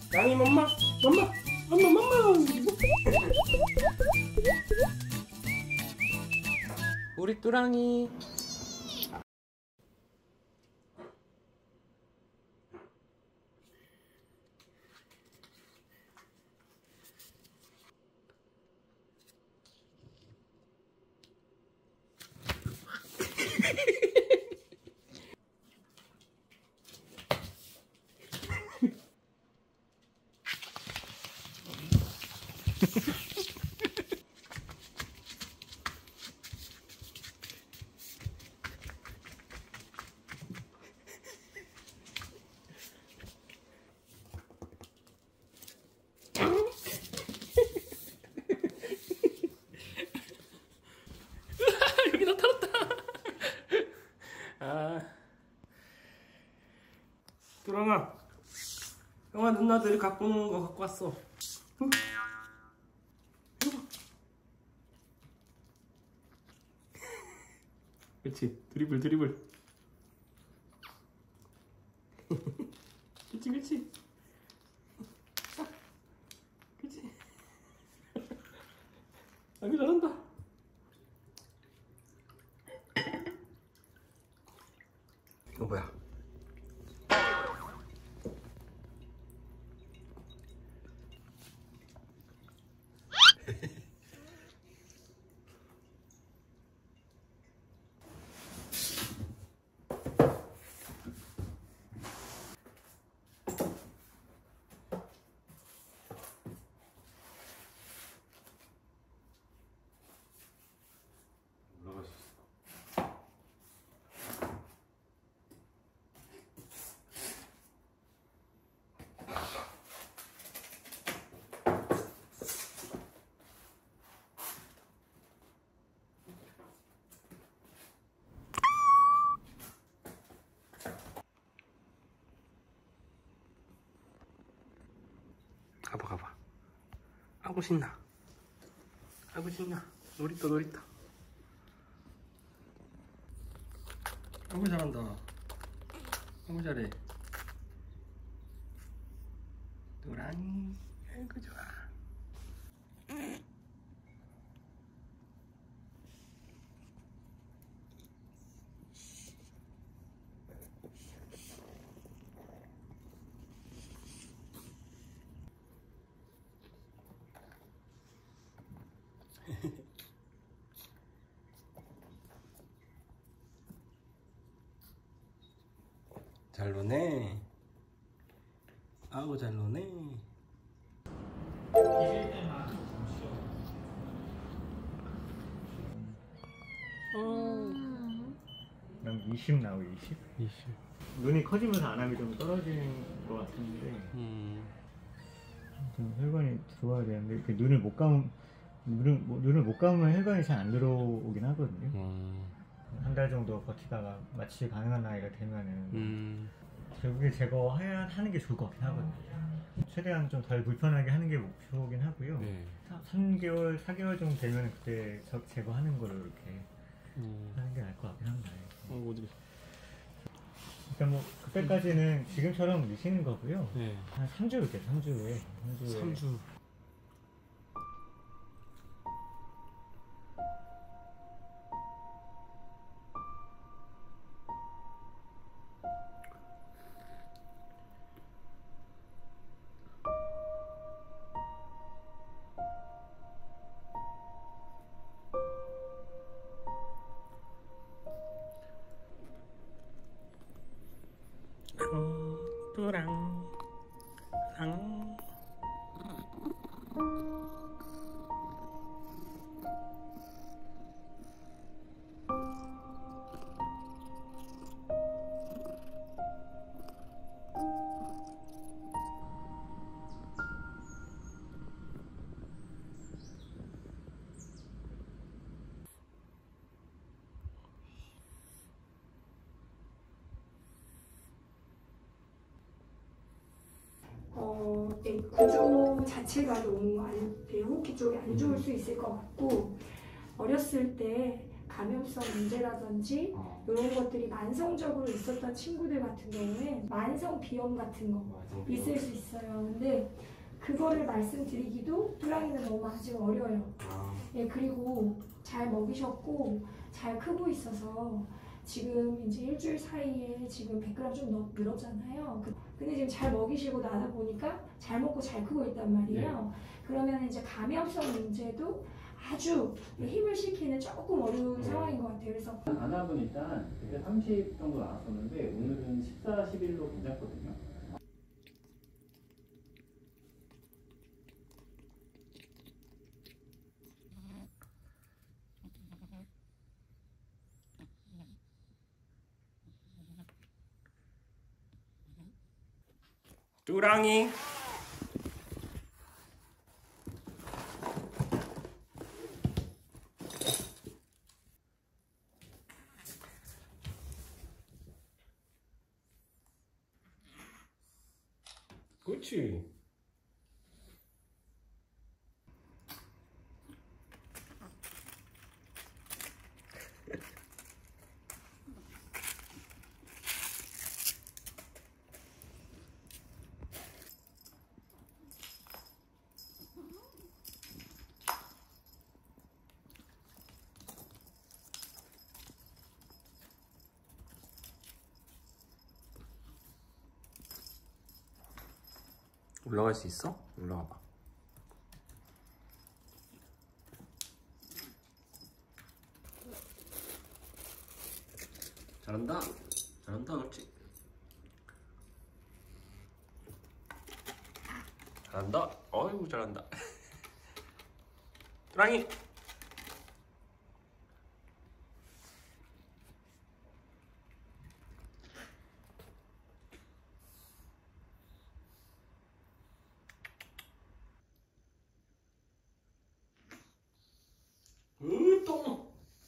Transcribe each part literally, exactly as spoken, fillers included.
랑이 맘마 맘마 맘마 맘마. 우리 뚜랑이. 여기 나타났다. 아, 뚜랑아, 형아 누나들이 갖고 오는 거 갖고 왔어. 응? 그렇지, 드리블 드리블. 그렇지 그렇지. 그렇지. 아기 잘한다. 이거 뭐야? 가봐 가봐. 아구 신나. 아구 신나. 놀이터 놀이터. 아구 잘한다. 아구 잘해. 노랑이. 아이고 좋아. 잘 노네. 아우 잘 노네. 난 이십 나오고 이십? 이십. 눈이 커지면서 안압이 좀 떨어지는 것 같은데 음. 좀 혈관이 들어와야 되는데 이렇게 눈을 못 감으면 눈을, 뭐, 눈을 못 감으면 혈관이 잘 안 들어오긴 하거든요. 음. 한 달 정도 버티다가 마취 가능한 나이가 되면은 음. 결국에 제거해야 하는 게 좋을 것 같긴 하거든요. 최대한 좀 덜 불편하게 하는 게 목표긴 하고요. 네. 삼 개월, 사 개월 정도 되면 그때 저, 제거하는 거를 이렇게 음. 하는 게 나을 것 같긴 합니다. 어, 어디? 일단 뭐 그때까지는 지금처럼 미시는 거고요. 네. 한 삼 주 이렇게 삼 주에 삼 주에 삼 주. 뚜랑 랑. 어, 네, 구조 자체가 너무 안, 네, 호흡기 쪽이 안 좋을 수 있을 것 같고 어렸을 때 감염성 문제라든지 어. 이런 것들이 만성적으로 있었던 친구들 같은 경우에 만성 비염 같은 거 맞아. 있을 수 있어요. 근데 그거를 말씀드리기도 또랑이는 너무 아직 어려요. 아. 예, 그리고 잘 먹이셨고 잘 크고 있어서 지금 이제 일주일 사이에 지금 백 그램 좀 넘- 늘었잖아요. 그- 근데 지금 잘 먹이시고 나다 보니까 잘 먹고 잘 크고 있단 말이에요. 그러면 이제 감염성 문제도 아주 힘을 실기는 조금 어려운 상황인 것 같아요. 그래서 안압은 일단 그때 삼십 정도 나왔었는데 오늘은 십사, 십일로 괜찮거든요. 뚜랑이. 그렇지. 올라갈 수 있어? 올라가 봐. 잘한다. 잘한다. 그렇지. 잘한다. 어이구 잘한다. 뚜랑이. 으, 똥.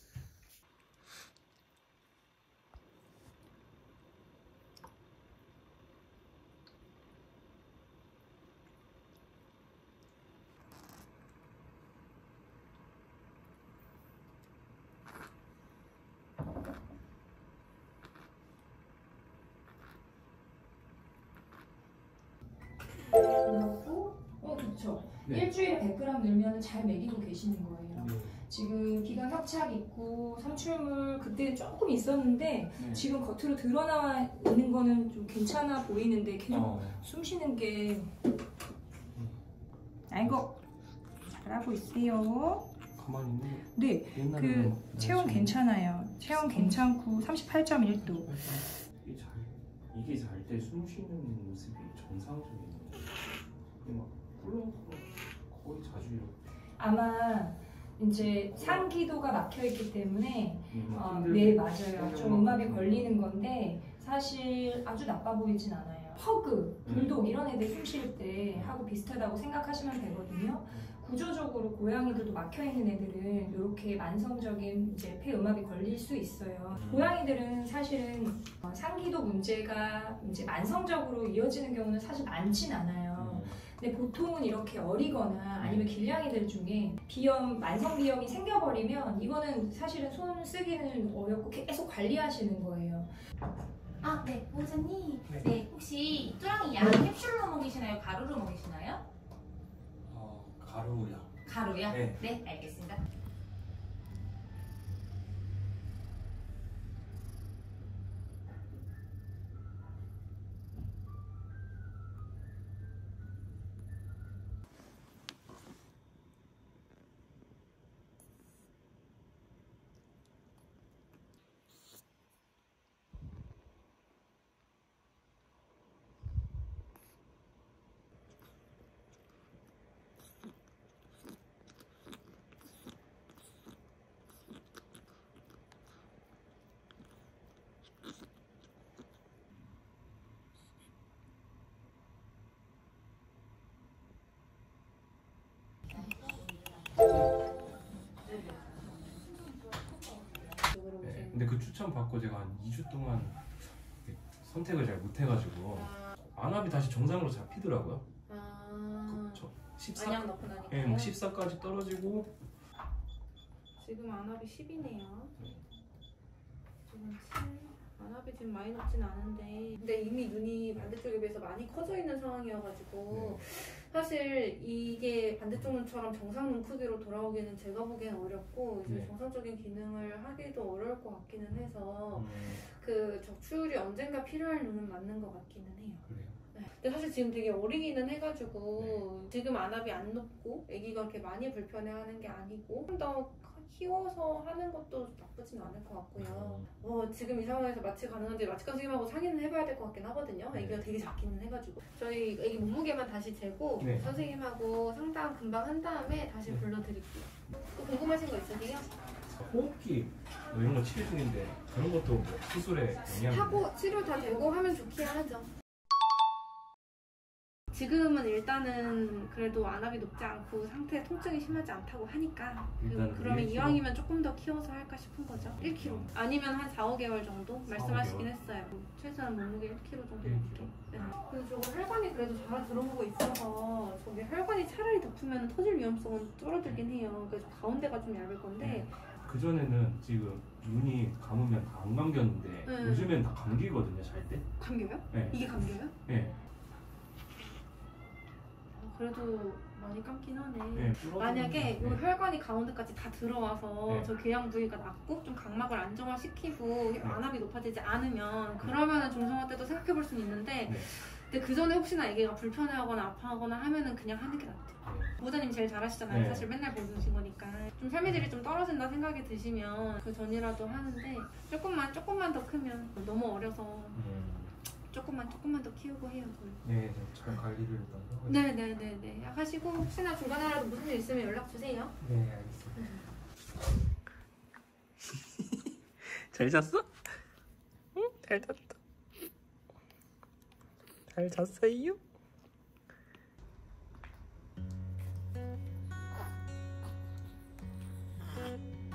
그렇고, 어 그렇죠. 네. 일주일에 백 그램 늘면 잘 먹이고 계시는 거예요. 네. 지금 비강 협착 있고 삼출물 그때 조금 있었는데 네. 지금 겉으로 드러나 있는 거는 좀 괜찮아 보이는데 계속 어. 숨 쉬는 게 아이고 잘하고 있어요. 가만히 있는. 네, 그 체온 괜찮아요. 체온 괜찮고 삼십팔 점 일 도. 이게 잘 이게 잘 때 숨 쉬는 모습이 정상적인 거예요. 막 꿀렁꿀렁 거의 자주 이렇게 아마 이제 상기도가 막혀 있기 때문에 막 어, 힘들고 네 맞아요. 좀 음압이 막 걸리는 건데 사실 아주 나빠 보이진 않아요. 퍼그, 불독 이런 애들 숨 쉴 때 하고 비슷하다고 생각하시면 되거든요. 구조적으로 고양이들도 막혀 있는 애들은 이렇게 만성적인 이제 폐 음압이 걸릴 수 있어요. 고양이들은 사실은 어, 상기도 문제가 이제 만성적으로 이어지는 경우는 사실 많진 않아요. 근데 보통은 이렇게 어리거나 아니면 길냥이들 중에 비염, 만성 비염이 생겨버리면 이거는 사실은 손 쓰기는 어렵고 계속 관리하시는 거예요. 아, 네, 보호자님. 네. 네. 혹시 뚜랑이 약 캡슐로 먹이시나요? 가루로 먹이시나요? 어, 가루야. 가루요? 네. 네, 알겠습니다. 네, 근데 그 추천 받고 제가 한 이 주 동안 선택을 잘 못해가지고 안압이 다시 정상으로 잡히더라고요. 아, 저 십사, 안약 넣고 나니까. 예, 뭐 십사까지 떨어지고 지금 안압이 십이네요. 지금 칠. 안압이 지금 많이 높진 않은데 근데 이미 눈이 반대쪽에 비해서 많이 커져 있는 상황이어가지고 네. 사실 이게 반대쪽 눈처럼 정상 눈 크기로 돌아오기는 제가 보기엔 어렵고 이제 네. 정상적인 기능을 하기도 어려울 것 같기는 해서 음, 그 적출이 언젠가 필요할 눈은 맞는 것 같기는 해요. 그래요. 네. 근데 사실 지금 되게 어리기는 해가지고 지금 안압이 안 높고 아기가 그렇게 많이 불편해하는 게 아니고 좀 더 키워서 하는 것도 나쁘진 않을 것 같고요. 어, 지금 이 상황에서 마취 가능한지 마취관 선생님하고 상의는 해봐야 될 것 같긴 하거든요. 아기가 되게 작기는 해가지고 저희 아기 몸무게만 다시 재고 네. 선생님하고 상담 금방 한 다음에 다시 네. 불러드릴게요. 또 궁금하신 거 있으세요? 호흡기 뭐 이런 거 치료 중인데 그런 것도 뭐 수술에 영향이 하고 치료 다 되고 하면 좋긴 하죠. 지금은 일단은 그래도 안압이 높지 않고 상태 통증이 심하지 않다고 하니까 일단은 그, 그러면 일 킬로그램? 이왕이면 조금 더 키워서 할까 싶은 거죠. 일 킬로그램 아니면 한 사, 오 개월 정도 말씀하시긴 개월? 했어요. 최소한 몸무게 일 킬로그램 정도 일 넘게. 네. 그래서 저거 혈관이 그래도 잘 들어오고 있어서 저게 혈관이 차라리 덮으면 터질 위험성은 줄어들긴 해요. 그래서 가운데가 좀 얇을 건데 그 전에는 지금 눈이 감으면 다 안 감겼는데 음. 요즘엔 다 감기거든요 잘 때. 감겨요? 네. 이게 감겨요? 네. 그래도 많이 감긴 하네. 네. 부러지는 만약에 거. 이 혈관이 가운데까지 다 들어와서 네. 저 궤양 부위가 낮고 좀 각막을 안정화시키고 네. 안압이 높아지지 않으면 그러면은 중성화 때도 생각해 볼 수는 있는데 네. 근데 그 전에 혹시나 아기가 불편해하거나 아파하거나 하면은 그냥 하는 게 낫대요. 네. 보호자님 제일 잘하시잖아요. 네. 사실 맨날 보여주신 거니까 좀 삶의 질이 좀 떨어진다 생각이 드시면 그 전이라도 하는데 조금만 조금만 더 크면 너무 어려서 음. 조금만 조금만 더 키우고 해요. 저는. 네. 잠깐 관리를 일단 하고. 네네네네 하시고 혹시나 중간에라도 무슨 일 있으면 연락 주세요. 네 알겠습니다. 잘 잤어? 응? 잘 잤다. 잘 잤어요?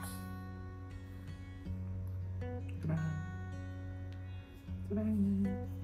사랑해. 사랑해.